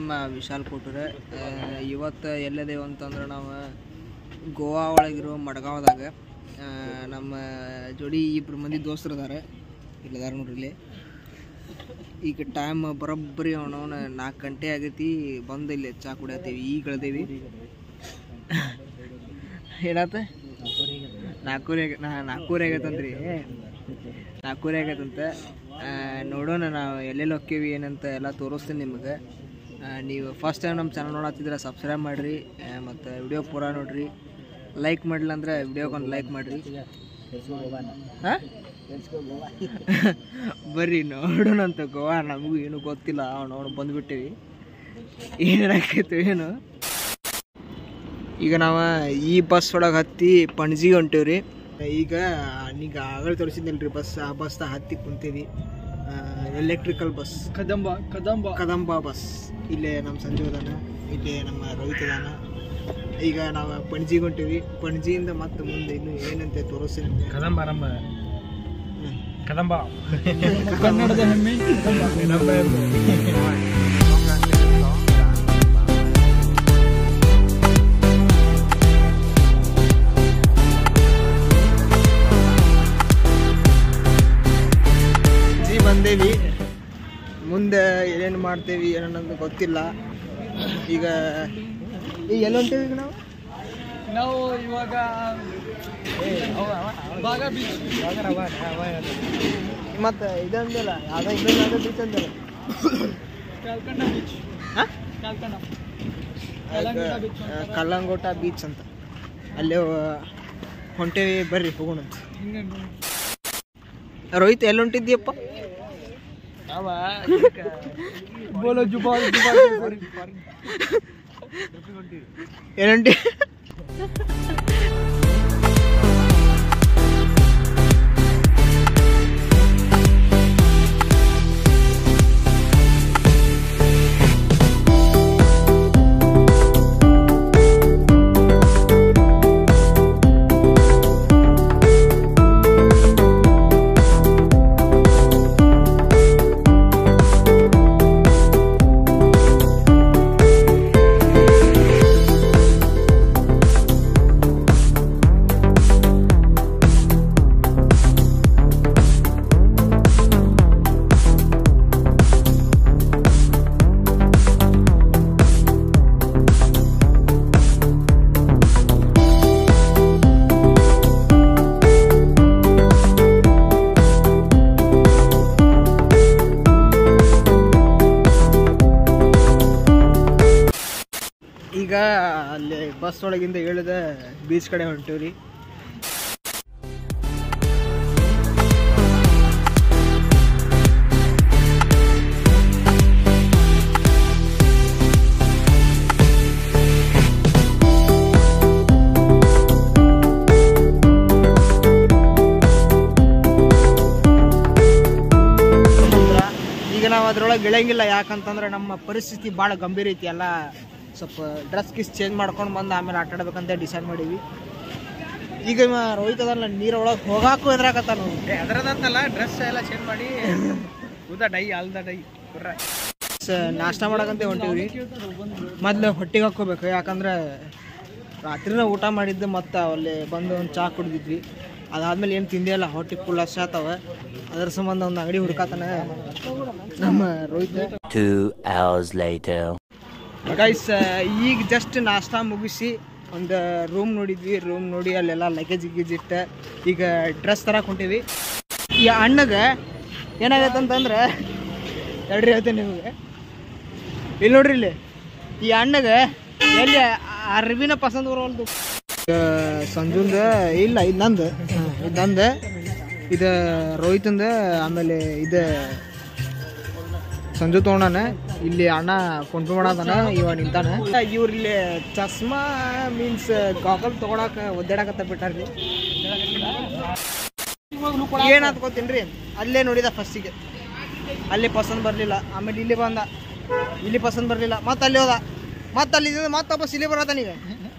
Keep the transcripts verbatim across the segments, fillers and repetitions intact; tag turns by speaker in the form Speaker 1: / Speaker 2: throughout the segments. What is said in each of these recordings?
Speaker 1: ನಮ್ಮ ವಿಶಾಲ್ ಕೋಟೂರ್. ಇವತ್ತು ಎಲ್ಲಿದ್ದೇವೆ ಅಂತಂದ್ರೆ ನಾವು ಗೋವಾ ಒಳಗಿರೋ ಮಡ್ಗಾವ್ದಾಗ ನಮ್ಮ ಜೋಡಿ ಇಬ್ಬರು ಮಂದಿ ದೋಸ್ತರು ಇದ್ದಾರೆ. ಇಲ್ಲದಾರ ನೋಡ್ರಿ ಇಲ್ಲಿ. ಈಗ ಟೈಮ್ ಬರೋಬ್ಬರಿ ಅವನವನ ನಾಲ್ಕು ಗಂಟೆ ಆಗೈತಿ. ಬಂದು ಇಲ್ಲಿ ಚಾ ಕುಡಿಯತ್ತೀವಿ. ಈಗ ಇಳ್ದೇವಿ. ಏನಾತ ನಾಲ್ಕೂರಿ ಆಗ ನಾ ನಾಲ್ಕೂರಿ ಆಗೈತಂತ್ರಿ ನಾಲ್ಕೂರಿ ಆಗೈತಂತ. ನೋಡೋಣ ನಾವು ಎಲ್ಲೆಲ್ಲಿ ಹೋಕ್ಕೀವಿ ಏನಂತ ಎಲ್ಲ ತೋರಿಸ್ತೀನಿ ನಿಮಗೆ. ನೀವು ಫಸ್ಟ್ ಟೈಮ್ ನಮ್ಮ ಚಾನಲ್ ನೋಡತ್ತಿದ್ರೆ ಸಬ್ಸ್ಕ್ರೈಬ್ ಮಾಡಿರಿ ಮತ್ತು ವಿಡಿಯೋ ಪೂರ ನೋಡಿರಿ. ಲೈಕ್ ಮಾಡಿಲ್ಲ ಅಂದ್ರೆ ವಿಡಿಯೋಗೊಂದು ಲೈಕ್ ಮಾಡಿರಿ. ಹಾಂ ಬರ್ರಿ ನೋಡೋಣಂತ. ಗೋವಾ ನಮಗೂ ಏನು ಗೊತ್ತಿಲ್ಲ. ಅವನು ಬಂದುಬಿಟ್ಟಿವಿ. ಏನಾಕೈತು ಏನು. ಈಗ ನಾವು ಈ ಬಸ್ ಒಳಗೆ ಹತ್ತಿ ಪಣಜಿಗೆ ಹೊಂಟೇವ್ರಿ. ಈಗ ಈಗ ಆಗಲೇ ತೋರಿಸಿದ್ನಲ್ರಿ ಬಸ್, ಆ ಬಸ್ನ ಹತ್ತಿ ಕುಂತೀವಿ. Electrical bus Kadamba Kadamba Kadamba bus. ಇಲ್ಲೇ ನಮ್ಮ ಸಂಜು ಅದಾನ, ಇಲ್ಲೇ ನಮ್ಮ ರೋಹಿತ್ ಅದಾನ. ಈಗ ನಾವು ಪಣಜಿಗೆ ಹೊಂಟೀವಿ. ಪಣಜಿಯಿಂದ ಮತ್ತೆ ಮುಂದೆ ಇನ್ನು ಏನಂತೆ ತೋರಿಸ್ತೀನಿ.
Speaker 2: ಕದಂಬ ಆರಂಭ ಕದಂಬ ಕನ್ನಡದ ಹೆಮ್ಮೆ ಕದಂಬ.
Speaker 1: ಬಂದೇವಿ. ಮುಂದೆ ಏನೇನು ಮಾಡ್ತೇವಿ ಏನನ್ನೋದು ಗೊತ್ತಿಲ್ಲ. ಈಗ ಈಗ ಎಲ್ಲ ಹೊಂಟೇವಿ. ಈಗ ನಾವು
Speaker 2: ನಾವು ಇವಾಗ ಭಾಗ ಬೀಚ್
Speaker 1: ಮತ್ತು ಇದಂದಿಲ್ಲ ಯಾವುದೋ ಇನ್ನೊಂದು ಬೀಚ್ ಅಂದಿಲ್ಲ.
Speaker 2: ಕಲ್ಕಂಡ ಬೀಚ್.
Speaker 1: ಹಾಂ
Speaker 2: ಕಲ್ಕಂಡ ಬೀಚ್,
Speaker 1: ಕಲ್ಲಂಗೋಟ ಬೀಚ್ ಅಂತ ಅಲ್ಲೇ ಹೊಂಟೇವಿ. ಬರ್ರಿ ಹೋಗೋಣ. ರೋಹಿತ್ ಎಲ್ಲಿ ಹೊಂಟಿದ್ದೀಯಪ್ಪ?
Speaker 2: ಬೋಲೋ ಜುಬಾ
Speaker 1: ಏನಂಟಿ? ಈಗ ಅಲ್ಲಿ ಬಸ್ ಒಳಗಿಂದ ಇಳಿದ ಬೀಚ್ ಕಡೆ ಹೊಂಟೀವ್ರಿ. ಈಗ ನಾವು ಅದ್ರೊಳಗೆ ಇಳಂಗಿಲ್ಲ. ಯಾಕಂತಂದ್ರೆ ನಮ್ಮ ಪರಿಸ್ಥಿತಿ ಭಾಳ ಗಂಭೀರ ಐತಿ. ಎಲ್ಲ ಸ್ವಲ್ಪ ಡ್ರೆಸ್ ಗಿಸ್ ಚೇಂಜ್ ಮಾಡ್ಕೊಂಡು ಬಂದು ಆಮೇಲೆ ಆಟ ಆಡ್ಬೇಕಂತ ಡಿಸೈಡ್ ಮಾಡೀವಿ. ಈಗ ರೋಹಿತ್ ಅದಲ್ಲ ನೀರೊಳಗೆ ಹೋಗಾಕು ಎದ್ರಾಕತ್ತ. ನಾವು
Speaker 2: ಅದರದಂತಲ್ಲ ಡ್ರೆಸ್ ಎಲ್ಲ ಚೇಂಜ್ ಮಾಡಿ ಉದ ಡೈ ಅಲ್ದ ಡೈ
Speaker 1: ನಾಷ್ಟ ಮಾಡಕಂತ ಹೊಂಟೀವ್ರಿ. ಮೊದ್ಲು ಹೊಟ್ಟೆಗೆ ಹಾಕ್ಕೋಬೇಕು. ಯಾಕಂದ್ರೆ ರಾತ್ರಿನ ಊಟ ಮಾಡಿದ್ದು ಮತ್ತು ಅಲ್ಲಿ ಬಂದು ಒಂದು ಚಹಾ ಕುಡಿದಿದ್ವಿ. ಅದಾದ್ಮೇಲೆ ಏನು ತಿಂದೇ ಇಲ್ಲ. ಹೊಟ್ಟೆ ಫುಲ್ ಹಸಿ ಆತವ. ಅದ್ರ ಸಂಬಂಧ ಒಂದು ಅಂಗಡಿ ಹುಡ್ಕಾತಾನ ನಮ್ಮ ರೋಹಿತ್. ಗೈಸ್ ಈಗ ಜಸ್ಟ್ ನಾಷ್ಟ ಮುಗಿಸಿ ಒಂದು ರೂಮ್ ನೋಡಿದ್ವಿ. ರೂಮ್ ನೋಡಿ ಅಲ್ಲೆಲ್ಲ ಲಗೇಜ್ ಗಿಗೇಜ್ ಇಟ್ಟು ಈಗ ಡ್ರೆಸ್ ತರಕ್ಕೆ ಹೊಂಟೀವಿ. ಈ ಅಣ್ಣಗೆ ಏನಾಗೈತೆ ಅಂತಂದ್ರೆ ತಡ್ರಿ ಹೇಳ್ತೇನೆ ನಿಮಗೆ. ಇಲ್ಲಿ ನೋಡ್ರಿ, ಇಲ್ಲಿ ಈ ಅಣ್ಣಗೆ ಎಲ್ಲಿ ಅರ್ಬಿನ ಪಸಂದ್ ಬರೋಲ್ದು. ಸಂಜುಂದ ಇಲ್ಲ, ಇದು ನಂದು, ಇದು ನಂದು, ಇದು ರೋಹಿತಂದ. ಆಮೇಲೆ ಇದು ಸಂಜು ತೊಗೊಂಡಾನ. ಇಲ್ಲಿ ಅಣ್ಣ ಫೋನ್ ಪೇ ಮಾಡದಾನ. ಇವ ನಿಂತಾನ. ಇವ್ರು ಇಲ್ಲಿ ಚಸ್ಮಾ ಮೀನ್ಸ್ ಗಾಗಲ್ ತೊಗೊಳಕ ಒದ್ದಾಡಕತ್ತ ಬಿಟ್ಟಾರ್ರಿ. ಏನಾತ್ ಗೊತ್ತೇನ್ರಿ, ಅಲ್ಲೇ ನೋಡಿದ ಫಸ್ಟಿಗೆ. ಅಲ್ಲಿ ಪಸಂದ್ ಬರಲಿಲ್ಲ. ಆಮೇಲೆ ಇಲ್ಲಿ ಬಂದ, ಇಲ್ಲಿ ಪಸಂದ್ ಬರಲಿಲ್ಲ. ಮತ್ತೆ ಅಲ್ಲಿ ಹೋದ, ಮತ್ತೆ ಅಲ್ಲಿ ಮತ್ತೆ ವಾಪಸ್ ಇಲ್ಲಿ ಬರತ್ತಾನೀಗ.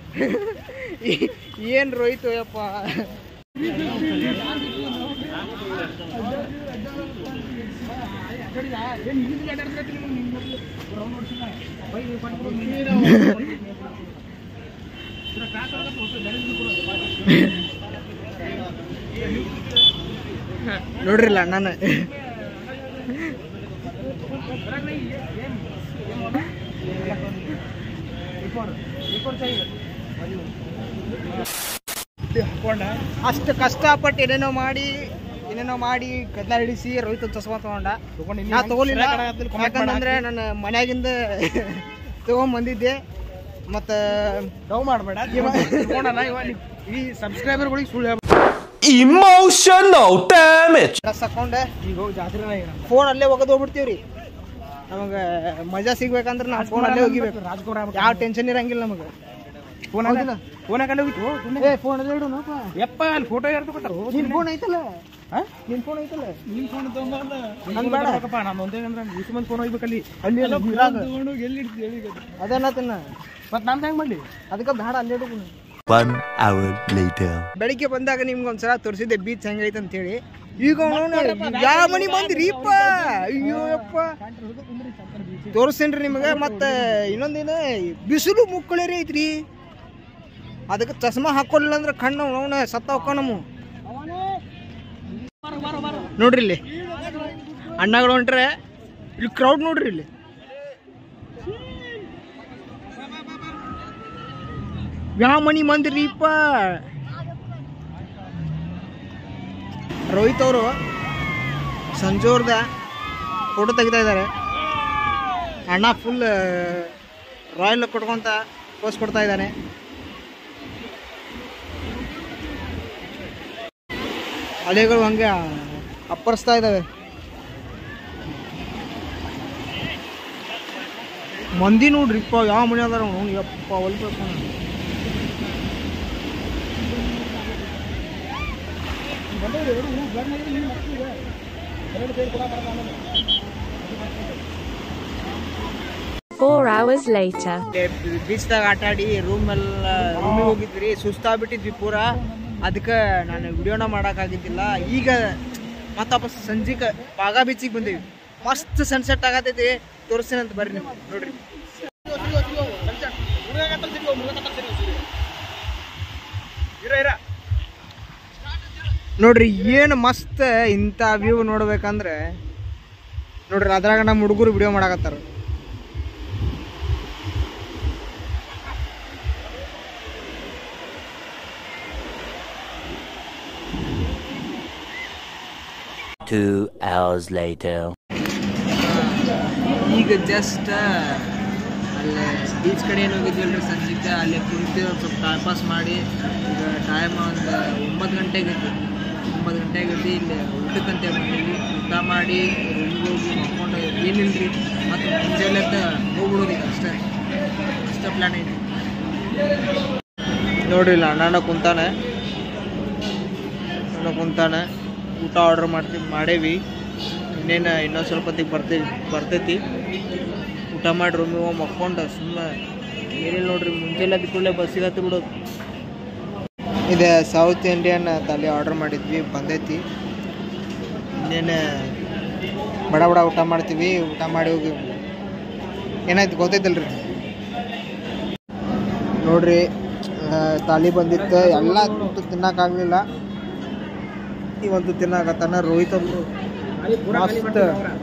Speaker 1: ಏನು ರೋಹಿತ್ ಯಪ್ಪ. ನೋಡ್ರಿಲ್ಲ ನಾನು ಅಷ್ಟು ಕಷ್ಟಪಟ್ಟು ಏನೇನೋ ಮಾಡಿ ಏನೇನೋ ಮಾಡಿ ಗದ್ದಲ ಹಿಡಿಸಿ ರೋಹಿತ್ ಚಸ್ಮಾ ತಗೊಂಡ ನಾ ತಗೊಲಿಲ್ಲ ಯಾಕಂದ್ರೆ ನನ್ನ ಮನ್ಯಾಗಿಂದ ತಗೊಂಬಂದಿದ್ದೆ ಮತ್ತು
Speaker 2: ಡವ್ ಮಾಡಬೇಡ ಈ ಸಬ್ಸ್ಕ್ರೈಬರ್ಗಳಿಗೆ ಸುಳ್ಳು
Speaker 3: Emotional damage.
Speaker 1: ಡ್ರೆಸ್ ಹಾಕೊಂಡೆ
Speaker 2: ಈಗ ಹೋಗಿ ಜಾತ್ರೆ
Speaker 1: ಫೋನ್ ಅಲ್ಲೇ ಒಗದು ಹೋಗ್ಬಿಡ್ತೀವ್ರಿ ನಮಗೆ ಮಜಾ ಸಿಗ್ಬೇಕಂದ್ರೆ ನಾವು ಫೋನ್ ಅಲ್ಲೇ ಹೋಗಿಬೇಕು
Speaker 2: ರಾಜ್ಕುಮಾರ್
Speaker 1: ಯಾವ ಟೆನ್ಷನ್ ಇರಂಗಿಲ್ಲ ನಮಗೆ
Speaker 2: ಫೋನ್
Speaker 1: ಹೌದಿಲ್ಲ
Speaker 2: ಫೋನ್ ಹಾಕೊಂಡು ಹೋಗಿತ್ತು
Speaker 1: ಏ ಫೋನ್ ಅಲ್ಲೇ ಇಡೋಣಪ್ಪ
Speaker 2: ಯಪ್ಪ ಅಲ್ಲಿ ಫೋಟೋ ಯಾರು ತಗೋತಾರ
Speaker 1: ನಿನ್ ಫೋನ್ ಐತಲ್ಲ ನಿನ್ ಫೋನ್ ಐತಲ್ಲ
Speaker 2: ನಿನ್ ಫೋನ್ ತಗೊಂಬಂದ
Speaker 1: ನನ್ ಬೇಡ
Speaker 2: ನಾನು ಒಂದೇ ಅಂದ್ರೆ ಇಷ್ಟು ಮಂದಿ ಫೋನ್ ಹೋಗ್ಬೇಕಲ್ಲಿ
Speaker 1: ಅಲ್ಲಿ
Speaker 2: ತಗೊಂಡು ಎಲ್ಲಿ ಇಡ್ತೀವಿ ಹೇಳಿ
Speaker 1: ಅದನ್ನ ತಿನ್ನ
Speaker 2: ಮತ್ತೆ ನಾನು ಹೆಂಗೆ ಮಾಡಲಿ
Speaker 1: ಅದಕ್ಕೆ ಬೇಡ ಅಲ್ಲೇ ಇಡು
Speaker 3: One hour later.
Speaker 1: ಬೆಳಿಗ್ಗೆ ಬಂದಾಗ ನಿಮ್ಗೆ ಒಂದ್ಸಲ ತೋರಿಸಿದ್ದೆ ಬೀಚ್ ಹೆಂಗೈತೆ ಅಂತ ಹೇಳಿ ಈಗ ಯಾವ ಮನಿ ಬಂದ್ರಿಪ್ಪ ಅಯ್ಯೋಯಪ್ಪ ತೋರಿಸ್ತೇನ್ರಿ ನಿಮಗೆ ಮತ್ತೆ ಇನ್ನೊಂದೇನು ಬಿಸಿಲು ಮುಕ್ಕಳೇರಿ ಐತ್ರಿ ಅದಕ್ಕೆ ಚಸ್ಮಾ ಹಾಕೊಳ್ಳಿಲ್ಲ ಅಂದ್ರೆ ಕಣ್ಣು ಅವನ ಸತ್ತ ಹೋಕ್ಕ ನಮ್ಮ ನೋಡ್ರಿ ಇಲ್ಲಿ ಅಣ್ಣಗಳು ಹೊಂಟ್ರೆ ಇಲ್ಲಿ ಕ್ರೌಡ್ ನೋಡ್ರಿ ಇಲ್ಲಿ ಯಾವ ಮನಿ ಮಂದಿರಿಪ್ಪ ರೋಹಿತ್ ಅವರು ಸಂಜೋರ್ದ ಫೋಟೋ ತೆಗಿತಾ ಇದ್ದಾರೆ ಅಣ್ಣ ಫುಲ್ ರಾಯಲ್ ಕೊಟ್ಕೊಂತ ಪೋಸ್ ಕೊಡ್ತಾ ಇದ್ದಾನೆ ಅಲೆಗಳು ಹಂಗೆ ಅಪ್ಪರಿಸ್ತಾ ಇದ್ದಾವೆ ಮಂದಿ ನೋಡ್ರಿಪ್ಪ ಯಾವ ಮನೆ ಅದಾರ ಅವ್ನು ಯಪ್ಪ ಹೊಲ್ಬೇಕು
Speaker 4: Four hours later.
Speaker 1: ಬೀಚ್ದಾಗ ಆಟ ಆಡಿ ರೂಮ್ ಎಲ್ಲ ರೂಮಿಗೆ ಹೋಗಿದ್ವಿ ಸುಸ್ತಾಗ್ಬಿಟ್ಟಿದ್ವಿ ಪೂರ ಅದಕ್ಕೆ ನಾನು ವಿಡಿಯೋನ ಮಾಡೋಕ್ಕಾಗಿದ್ದಿಲ್ಲ ಈಗ ಮತ್ತೆ ವಾಪಸ್ ಸಂಜೆಗೆ ಬಾಗಾ ಬೀಚಿಗೆ ಬಂದೀವಿ ಮಸ್ತ್ ಸನ್ಸೆಟ್ ಆಗತೈತಿ ತೋರಿಸ್ತೀನಿ ಅಂತ ಬರ್ರಿ ನೀವು ನೋಡ್ರಿ ನೋಡ್ರಿ ಏನು ಮಸ್ತ್ ಇಂಥ ವ್ಯೂ ನೋಡ್ಬೇಕಂದ್ರೆ ನೋಡ್ರಿ ಅದ್ರಾಗ ನಮ್ಮ ಹುಡುಗರು ವಿಡಿಯೋ ಮಾಡಾಕತ್ತಾರ
Speaker 3: Two hours later.
Speaker 1: ಈಗ ಜಸ್ಟ್ ಅಲ್ಲೇ ಬೀಚ್ ಕಡೆ ಏನು ಹೋಗಿದ್ವಲ್ರಿ ಸಂಜೆಗೆ ಅಲ್ಲೇ ಕುಂತು ಸ್ವಲ್ಪ ಟೈಮ್ ಪಾಸ್ ಮಾಡಿ ಈಗ ಟೈಮ್ ಒಂದು ಒಂಬತ್ತು ಗಂಟೆಗೆ ಐತಿ ಒಂಬತ್ತು ಗಂಟೆಗೆ ಐತಿ ಇಲ್ಲಿ ಊಟಕ್ಕಂತೆ ಬಂದೀವಿ ಊಟ ಮಾಡಿ ರೂಮಿಗೆ ಹೋಗಿ ಮಕ್ಕೊಂಡು ಏನಿಲ್ರಿ ಮತ್ತು ಮುಂಜಾನೆದ್ದ ಹೋಗ್ಬಿಡೋದು ಈಗ ಅಷ್ಟೇ ಅಷ್ಟೇ ಪ್ಲ್ಯಾನ್ ಐತಿ ನೋಡ್ರಿ ಇಲ್ಲ ಅಣ್ಣ ಕುಂತಾನೆ ಅಣ್ಣ ಕುಂತಾನೆ ಊಟ ಆರ್ಡ್ರ್ ಮಾಡ್ತೀವಿ ಮಾಡೇವಿ ಇನ್ನೇನು ಇನ್ನೊಂದು ಸ್ವಲ್ಪ ಹೊತ್ತಿಗೆ ಬರ್ತೀವಿ ಬರ್ತೈತಿ ಊಟ ಮಾಡಿ ರೂಮಿಗೆ ಹೋಗಿ ಮಕ್ಕೊಂಡು ಸುಮ್ಮನೆ ಏನಿಲ್ಲ ನೋಡ್ರಿ ಮುಂಚೆಲ್ಲ ಕೂಡಲೇ ಬಸ್ಸಿಗೆ ಹತ್ತಿ ಬಿಡೋದು ಇದೆ ಸೌತ್ ಇಂಡಿಯನ್ ತಲೆ ಆರ್ಡ್ರ್ ಮಾಡಿದ್ವಿ ಬಂದೈತಿ ಇನ್ನೇನು ಬಡ ಬಡ ಊಟ ಮಾಡ್ತೀವಿ ಊಟ ಮಾಡಿ ಹೋಗಿ ಏನಾಯ್ತು ಗೊತ್ತೈತಲ್ರಿ ನೋಡ್ರಿ ತಾಲಿ ಬಂದಿತ್ತು ಎಲ್ಲ ತಿನ್ನೋಕ್ಕಾಗಲಿಲ್ಲ ಇವತ್ತು ತಿನ್ನಕತ್ತಾನ ರೋಹಿತ್ ಒಬ್ರು ಮಸ್ತ್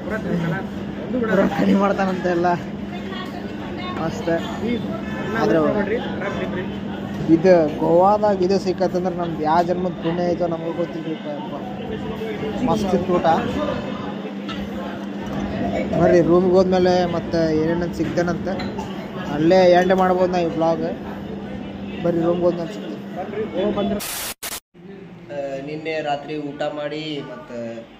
Speaker 1: ಖಾಲಿ ಮಾಡ್ತಾನಂತ ಎಲ್ಲ ಮಸ್ತ್ ಆದ್ರೆ ಇದು ಗೋವಾದಾಗ ಇದು ಸಿಕ್ಕತ್ತಂದ್ರೆ ನಮ್ದು ಯಾವ ಜನ್ಮದ ಪುಣ್ಯ ಐತೋ ನಮಗೆ ಗೊತ್ತಿಲ್ರಿಪ್ಪ ಮಸ್ತ್ ಇತ್ತು ಊಟ ಬರ್ರಿ ರೂಮ್ಗೆ ಹೋದ್ಮೇಲೆ ಮತ್ತೆ ಏನೇನಂತ ಸಿಗ್ತೇನಂತ ಅಲ್ಲೇ ಎಂಡ್ ಮಾಡ್ಬೋದು ನಾ ಈ ಬ್ಲಾಗ್ ಬರ್ರಿ ರೂಮ್ಗೆ ಹೋದ್ಮೇಲೆ ಸಿಗ್ತೇನೆ ನಿನ್ನೆ ರಾತ್ರಿ ಊಟ ಮಾಡಿ ಮತ್ತು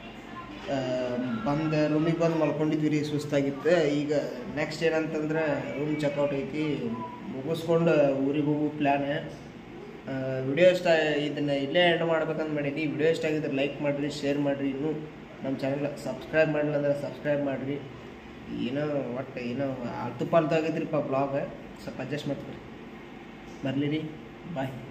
Speaker 1: ಬಂದು ರೂಮಿಗೆ ಬಂದು ಮಲ್ಕೊಂಡಿದ್ವಿ ರೀ ಸುಸ್ತಾಗಿತ್ತು ಈಗ ನೆಕ್ಸ್ಟ್ ಏನಂತಂದ್ರೆ ರೂಮ್ ಚೆಕ್ಔಟ್ ಐತಿ ಮುಗಿಸ್ಕೊಂಡು ಊರಿಗೆ ಹೋಗೋ ಪ್ಲ್ಯಾನ್ ವಿಡಿಯೋ ಇಷ್ಟ ಇದನ್ನು ಇಲ್ಲೇ ಎಂಡ್ ಮಾಡ್ಬೇಕಂತ ಮಾಡೀನಿ ವಿಡಿಯೋ ಇಷ್ಟ ಆಗಿದ್ರೆ ಲೈಕ್ ಮಾಡಿರಿ ಶೇರ್ ಮಾಡಿರಿ ಇನ್ನೂ ನಮ್ಮ ಚಾನಲ್ ಸಬ್ಸ್ಕ್ರೈಬ್ ಮಾಡಲಿಲ್ಲ ಅಂದ್ರೆ ಸಬ್ಸ್ಕ್ರೈಬ್ ಮಾಡಿರಿ ಏನೋ ಒಟ್ಟು ಏನೋ ಅಲ್ತು ಪಾಲ್ತು ಆಗಿದ್ರಿಪ್ಪ ಬ್ಲಾಗ್ ಸ್ವಲ್ಪ ಅಡ್ಜಸ್ಟ್ ಮಾಡ್ತೀರಿ ಬರಲಿ ರೀ ಬಾಯ್